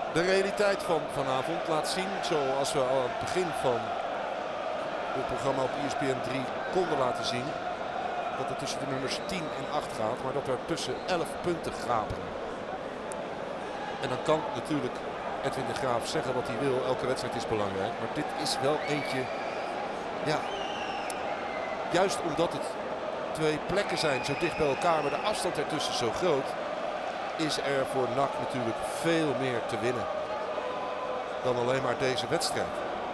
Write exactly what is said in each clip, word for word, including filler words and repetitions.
de realiteit van vanavond laat zien, zoals we al aan het begin van het programma op E S P N drie konden laten zien, dat het tussen de nummers tien en acht gaat, maar dat er tussen elf punten gaperen. En dan kan natuurlijk Edwin de Graaf zeggen wat hij wil, elke wedstrijd is belangrijk, maar dit is wel eentje, ja, juist omdat het twee plekken zijn zo dicht bij elkaar, maar de afstand ertussen zo groot, is er voor N A C natuurlijk veel meer te winnen dan alleen maar deze wedstrijd.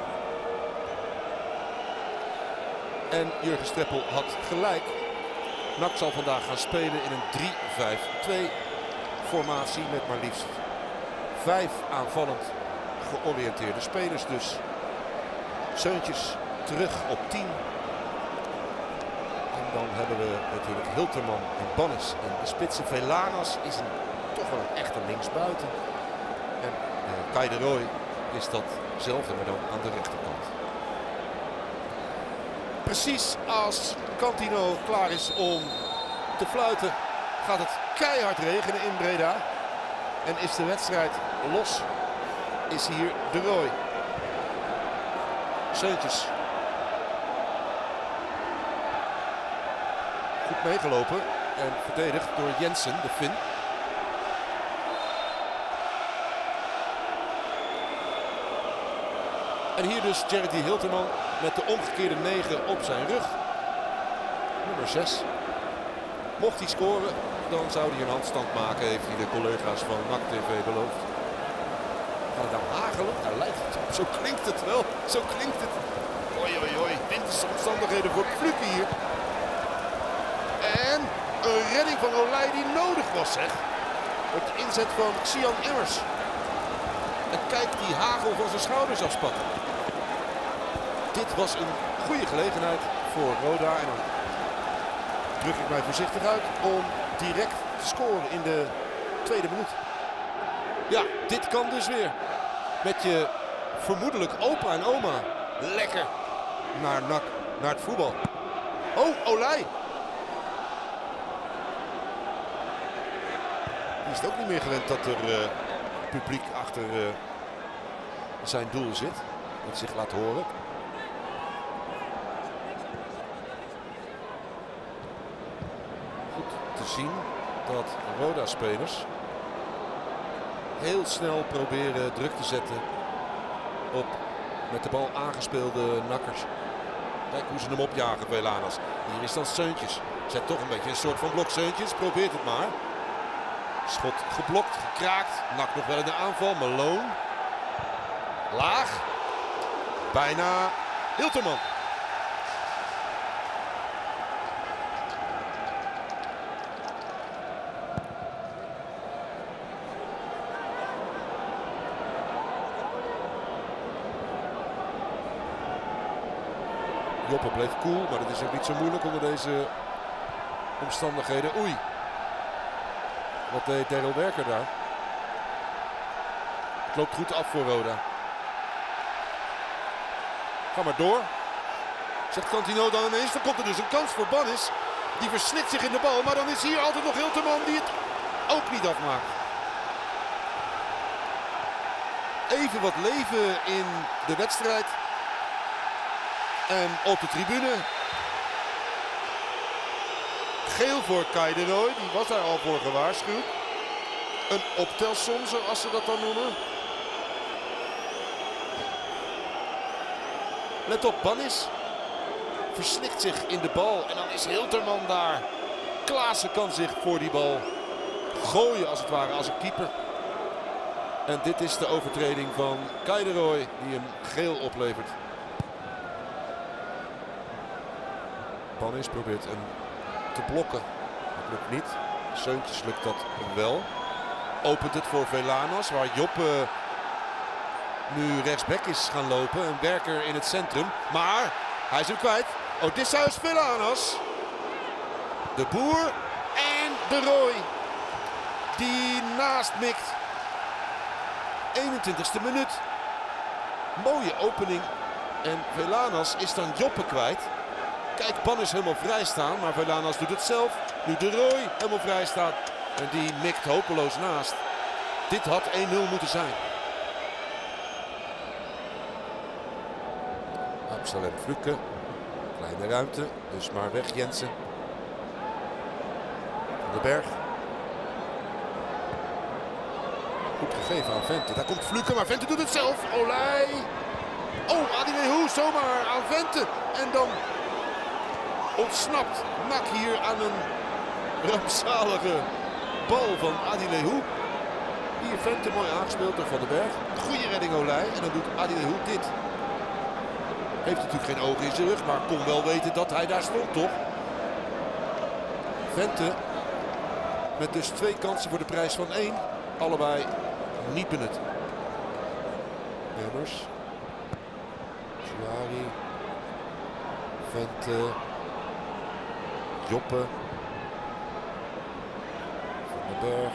En Jurgen Streppel had gelijk. N A C zal vandaag gaan spelen in een drie vijf twee formatie met maar liefst vijf aanvallend georiënteerde spelers. Dus Seuntjes terug op tien. En dan hebben we natuurlijk Hilterman en Bannis. En de spitse Velanas is een, toch wel een echte linksbuiten. En eh, Kai de Roy is datzelfde, maar dan aan de rechterkant. Precies als Cantino klaar is om te fluiten, gaat het keihard regenen in Breda. En is de wedstrijd los, is hier de Roy. Seuntjes. Goed meegelopen en verdedigd door Jensen, de Fin. En hier dus Jerry Hilterman met de omgekeerde negen op zijn rug. Nummer zes. Mocht hij scoren, dan zou hij een handstand maken, heeft hij de collega's van N A C T V beloofd. Gaat het nou hagelen? Daar lijkt het op. Zo klinkt het wel. Zo klinkt het. Oei, oei, oei. Winterse omstandigheden voor Fluke hier. En een redding van Olij die nodig was, zeg. Op de inzet van Xian Immers. En kijk die hagel van zijn schouders afspatten. Dit was een goede gelegenheid voor Roda. En dan druk ik mij voorzichtig uit om direct te scoren in de tweede minuut. Ja, dit kan dus weer. Met je vermoedelijk opa en oma lekker naar N A C, naar het voetbal. Oh, Olij. Die is het ook niet meer gewend dat er uh, publiek achter uh, zijn doel zit. Dat zich laat horen. Goed te zien dat Roda-spelers heel snel proberen druk te zetten op met de bal aangespeelde nakkers. Kijk hoe ze hem opjagen, Velanas. Hier is dan Seuntjes. Zet toch een beetje een soort van blok. Seuntjes, probeert het maar. Schot geblokt, gekraakt. N A C nog wel in de aanval. Malone. Laag. Bijna Hilterman. Joppe bleef cool, maar dat is ook niet zo moeilijk onder deze omstandigheden. Oei. Wat deed Daryl Werker daar? Het loopt goed af voor Roda. Ga maar door. Zegt Cantino dan ineens. Dan komt er dus een kans voor Bannis. Die verslikt zich in de bal. Maar dan is hier altijd nog Hilterman die het ook niet afmaakt. Even wat leven in de wedstrijd. En op de tribune. Geel voor Kai de Roy. Die was daar al voor gewaarschuwd. Een optelsom, zoals ze dat dan noemen. Let op, Bannis verslikt zich in de bal. En dan is Hilterman daar. Klaassen kan zich voor die bal gooien als het ware als een keeper. En dit is de overtreding van Kai de Roy die hem geel oplevert. Bannis probeert hem te blokken. Dat lukt niet. Seuntjes lukt dat wel. Opent het voor Velanas, waar Joppe nu rechtsback is gaan lopen. Een Werker in het centrum. Maar hij is hem kwijt. Odysseus Velanas. De Boer en de Roy. Die naast mikt. eenentwintigste minuut. Mooie opening. En Velanas is dan Joppe kwijt. Kijk, Bannis helemaal vrij staan, maar Velanas doet het zelf. Nu de Roy helemaal vrij staat. En die mikt hopeloos naast. Dit had één nul moeten zijn. Salem Fluke. Kleine ruimte, dus maar weg Jensen. Van den Berg. Goed gegeven aan Vente. Daar komt Fluke, maar Vente doet het zelf. Olij. Oh, Adileu zomaar aan Vente. En dan ontsnapt N A C hier aan een rampzalige bal van Adileu. Hier Vente mooi aangespeeld door Van den Berg. Goede redding Olij. En dan doet Adileu dit. Heeft natuurlijk geen ogen in zijn rug, maar kon wel weten dat hij daar stond, toch? Vente met dus twee kansen voor de prijs van één. Allebei niet benut. Emmers. Chouari. Vente. Joppe. Van den Berg.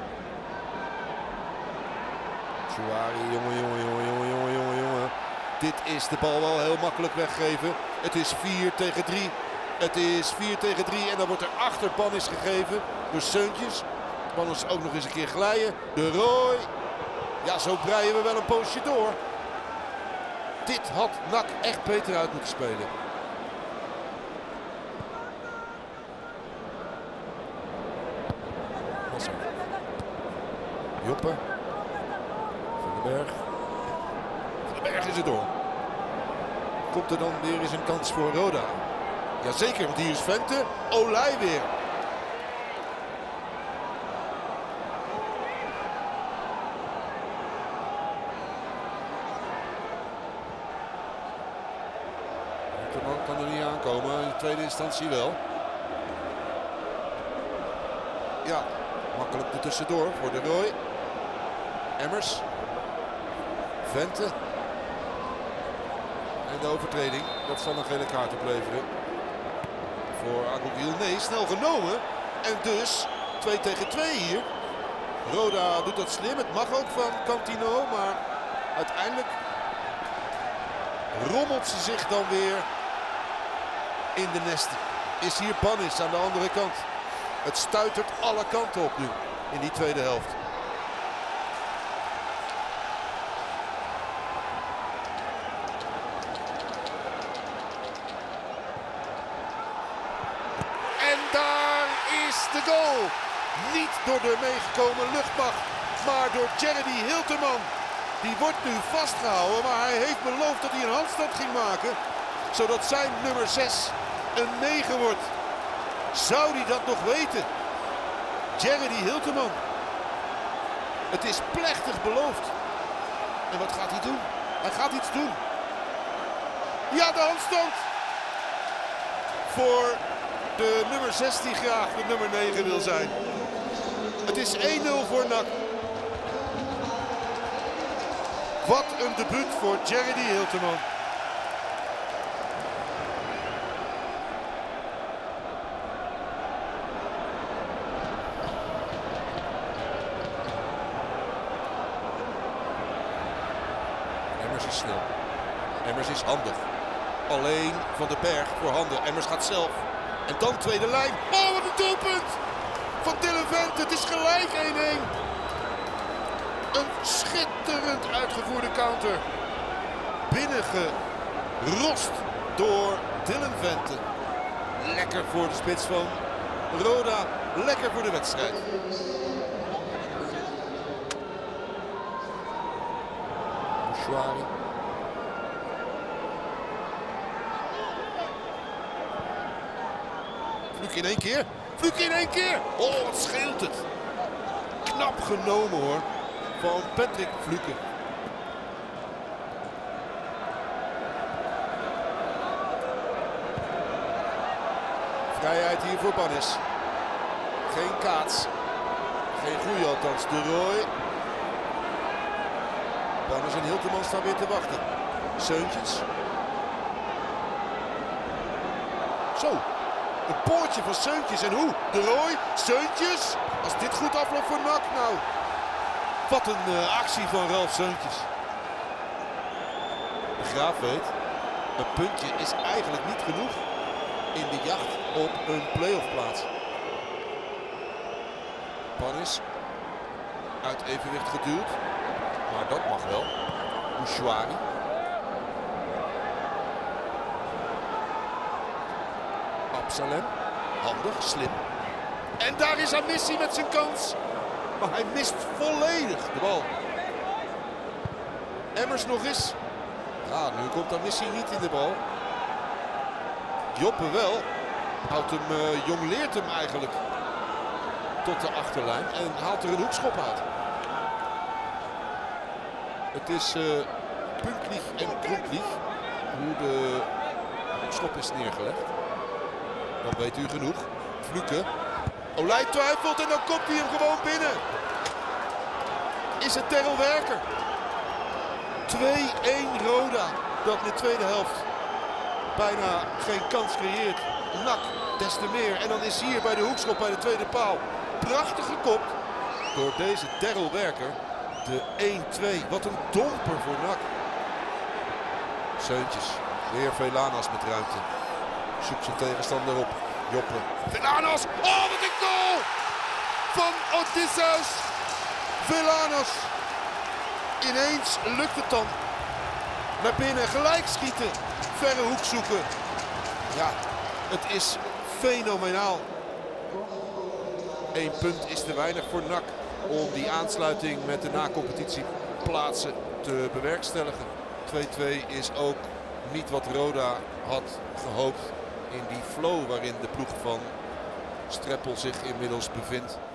Chouari, jongen, jongen, jongen, jongen, jongen, jongen, jongen. Dit is de bal wel heel makkelijk weggeven. Het is vier tegen drie. Het is vier tegen drie en dan wordt er achter Bannis gegeven door Seuntjes. Bannis ook nog eens een keer glijden. De Roy. Ja, zo breien we wel een poosje door. Dit had N A C echt beter uit moeten spelen. Wasser. Joppe. Van den Berg. Van den Berg is het door. Komt er dan weer eens een kans voor Roda? Jazeker, want hier is Vente. Olij weer. De kan er niet aankomen, in de tweede instantie wel. Ja, makkelijk er tussendoor voor de Roy. Emmers. Vente. En de overtreding, dat zal een gele kaart opleveren. Voor Agogiel. Nee, snel genomen. En dus twee tegen twee hier. Roda doet dat slim. Het mag ook van Cantino. Maar uiteindelijk rommelt ze zich dan weer in de nesten. Is hier Bannis aan de andere kant. Het stuitert alle kanten op nu in die tweede helft. En daar is de goal. Niet door de meegekomen luchtmacht, maar door Jeremy Hilterman. Die wordt nu vastgehouden, maar hij heeft beloofd dat hij een handstand ging maken. Zodat zijn nummer zes een negen wordt. Zou hij dat nog weten? Jeremy Hilterman. Het is plechtig beloofd. En wat gaat hij doen? Hij gaat iets doen. Ja, de handstand. Voor de nummer zes die graag de nummer negen wil zijn. Het is één nul voor N A C. Wat een debuut voor Jeremy Hilterman. Emmers is snel. Emmers is handig. Alleen Van den Berg voor handen. Emmers gaat zelf. En dan tweede lijn. Oh, wat een doelpunt! Van Dylan Vente. Het is gelijk één-één. Een schitterend uitgevoerde counter. Binnengerost door Dylan Vente. Lekker voor de spits van Roda. Lekker voor de wedstrijd. Chouari. Fluke in één keer. Fluke in één keer. Oh, wat scheelt het. Knap genomen hoor. Van Patrick Fluke. Vrijheid hier voor Bannis. Geen kaats. Geen goeie althans. De Roy. Bannis en Hilterman staan weer te wachten. Seuntjes. Zo. Een poortje van Seuntjes. En hoe? De Roy. Seuntjes. Als dit goed afloopt voor N A C. Nou. Wat een uh, actie van Ralf Seuntjes. De Graaf weet. Een puntje is eigenlijk niet genoeg. In de jacht op een play-off plaats. Bannis. Uit evenwicht geduwd. Maar dat mag wel. Chouari. Absalem. Handig, slim. En daar is Amissi met zijn kans. Maar hij mist volledig de bal. Emmers nog eens. Ja, nu komt Amissi niet in de bal. Joppe wel. Houdt hem, uh, jongleert hem eigenlijk tot de achterlijn. En haalt er een hoekschop uit. Het is uh, Punklich en Grundlich hoe de hoekschop is neergelegd. Dan weet u genoeg. Fluke. Olij twijfelt en dan komt hij hem gewoon binnen. Is het Terrell Werker. twee-één Roda. Dat in de tweede helft bijna geen kans creëert. N A C des te meer. En dan is hier bij de hoekschop bij de tweede paal. Prachtig gekopt door deze Terrell Werker. De één-twee. Wat een domper voor N A C. Seuntjes. Weer Velanas met ruimte. Zoekt zijn tegenstander op. Joppe. Velanas. Oh, wat een goal! Van Odysseus. Velanas. Ineens lukt het dan. Naar binnen. Gelijk schieten. Verre hoek zoeken. Ja, het is fenomenaal. Eén punt is te weinig voor N A C om die aansluiting met de na-competitieplaatsen te bewerkstelligen. twee-twee is ook niet wat Roda had gehoopt in die flow waarin de ploeg van Streppel zich inmiddels bevindt.